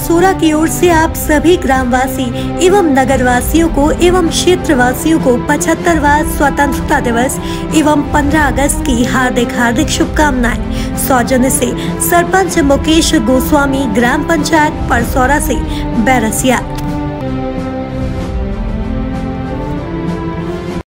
परसोरा की ओर से आप सभी ग्रामवासी एवं नगरवासियों को एवं क्षेत्रवासियों को 75वां स्वतंत्रता दिवस एवं 15 अगस्त की हार्दिक शुभकामनाएं। सौजन्य से सरपंच मुकेश गोस्वामी, ग्राम पंचायत परसोरा से बैरसिया।